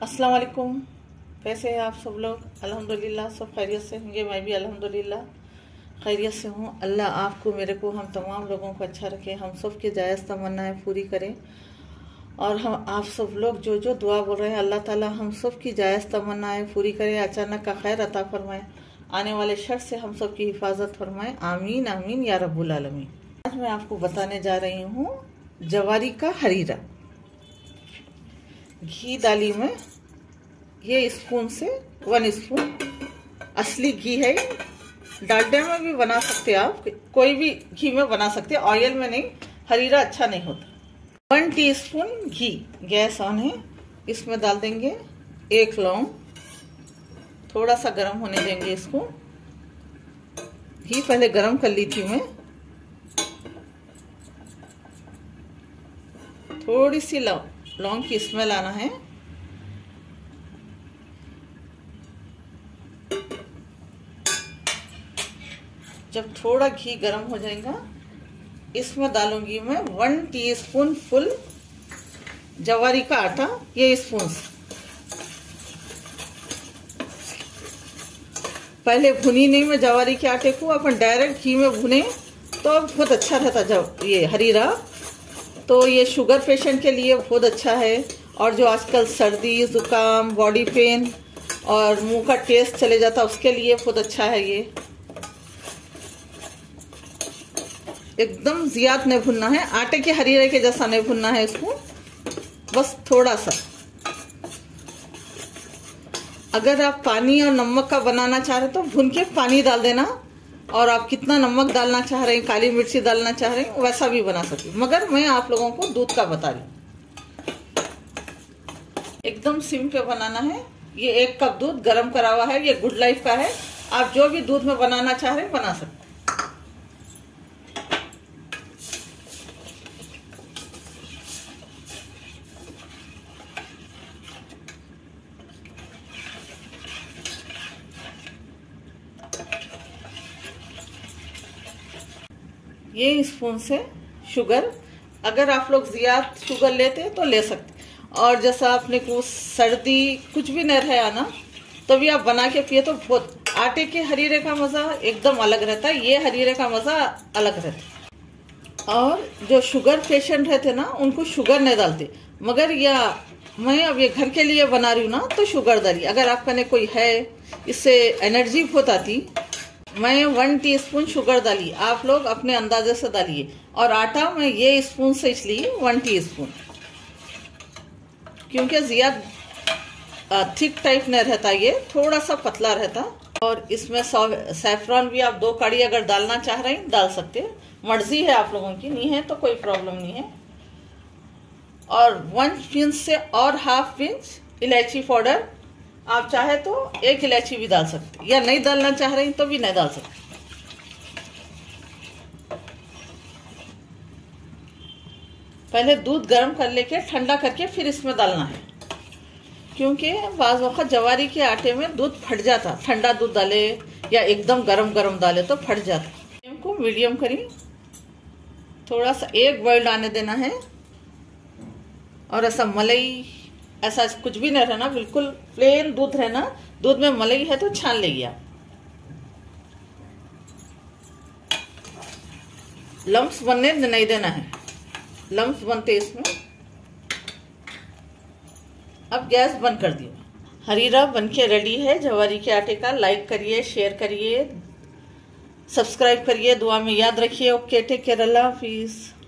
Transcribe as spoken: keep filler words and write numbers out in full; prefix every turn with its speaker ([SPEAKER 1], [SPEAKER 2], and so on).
[SPEAKER 1] अस्सलाम वालेकुम। कैसे हैं आप सब लोग? अल्हम्दुलिल्लाह सब खैरियत से होंगे। मैं भी अल्हम्दुलिल्लाह खैरियत से हूँ। अल्लाह आपको, मेरे को, हम तमाम लोगों को अच्छा रखे, हम सब के जायज़ तमन्नाएं पूरी करें। और हम आप सब लोग जो जो दुआ बोल रहे हैं, अल्लाह ताला हम सब की जायज़ तमन्नाएं पूरी करे, अचानक का खैर अता फरमाए, आने वाले शर से हम सब की हिफाजत फरमाए। आमीन आमीन या रब्बुल आलमीन। आज मैं आपको बताने जा रही हूँ जवारी का हरीरा। घी डाली में ये स्पून से वन स्पून असली घी है। डालडे में भी बना सकते आप, कोई भी घी में बना सकते, ऑयल में नहीं, हरीरा अच्छा नहीं होता। वन टीस्पून घी, गैस ऑन है, इसमें डाल देंगे एक लौंग। थोड़ा सा गर्म होने देंगे इसको। घी पहले गर्म कर ली थी मैं। थोड़ी सी लौंग की स्मेल आना है। जब थोड़ा घी गर्म हो जाएगा, इसमें डालूंगी मैं वन टीस्पून फुल जवारी का आटा, ये स्पून से। पहले भुनी नहीं मैं जवारी के आटे को, अपन डायरेक्ट घी में भुने तो बहुत अच्छा रहता जब ये हरीरा। तो ये शुगर पेशेंट के लिए बहुत अच्छा है। और जो आजकल सर्दी जुकाम, बॉडी पेन और मुंह का टेस्ट चले जाता, उसके लिए बहुत अच्छा है ये। एकदम ज्यादा नहीं भुनना है, आटे के हरीरे के जैसा नहीं भुनना है इसको, बस थोड़ा सा। अगर आप पानी और नमक का बनाना चाह रहे तो भुन के पानी डाल देना, और आप कितना नमक डालना चाह रहे हैं, काली मिर्ची डालना चाह रहे हैं, वैसा भी बना सकते हैं। मगर मैं आप लोगों को दूध का बता रही हूँ। एकदम सिम पे बनाना है। ये एक कप दूध गरम करा हुआ है, ये गुड लाइफ का है। आप जो भी दूध में बनाना चाह रहे हैं बना सकते हैं। ये स्पून से शुगर, अगर आप लोग ज्यादा शुगर लेते तो ले सकते, और जैसा आपने को सर्दी कुछ भी नहीं रहा ना, तो भी आप बना के पिए तो बहुत। आटे के हरीरे का मजा एकदम अलग रहता है, ये हरीरे का मजा अलग रहता है। और जो शुगर पेशेंट रहते ना, उनको शुगर नहीं डालते, मगर या मैं अब ये घर के लिए बना रही हूँ ना, तो शुगर डाली। अगर आपका ने कोई है, इससे एनर्जी बहुत आती। मैं वन टीस्पून शुगर डाली, आप लोग अपने अंदाजे से डालिए। और आटा मैं ये स्पून से इसलिए वन टीस्पून, क्योंकि ज्यादा थिक टाइप नहीं रहता, ये थोड़ा सा पतला रहता। और इसमें सैफरॉन भी आप दो कड़ी अगर डालना चाह रहे हैं डाल सकते हैं, मर्जी है आप लोगों की, नहीं है तो कोई प्रॉब्लम नहीं है। और वन पिंच से और हाफ पिंच इलायची पाउडर, आप चाहे तो एक इलायची भी डाल सकते, या नहीं डालना चाह रहे हैं तो भी नहीं डाल सकते। पहले दूध गर्म कर लेके ठंडा करके फिर इसमें डालना है, क्योंकि बाज़ वक़्त जवारी के आटे में दूध फट जाता। ठंडा दूध डाले या एकदम गरम गरम डाले तो फट जाता। इनको मीडियम करिए, थोड़ा सा एक बॉइल आने देना है। और ऐसा मलाई ऐसा कुछ भी नहीं रहना, बिल्कुल प्लेन दूध रहना। दूध में मलाई है तो छान लेंगे आप। लम्स बनने नहीं देना है, लम्स बनते इसमें। अब गैस बंद कर दियो। हरीरा बनके रेडी है जवारी के आटे का। लाइक करिए, शेयर करिए, सब्सक्राइब करिए, दुआ में याद रखिए। ओके, टेक केयर, अल्लाह हाफिज।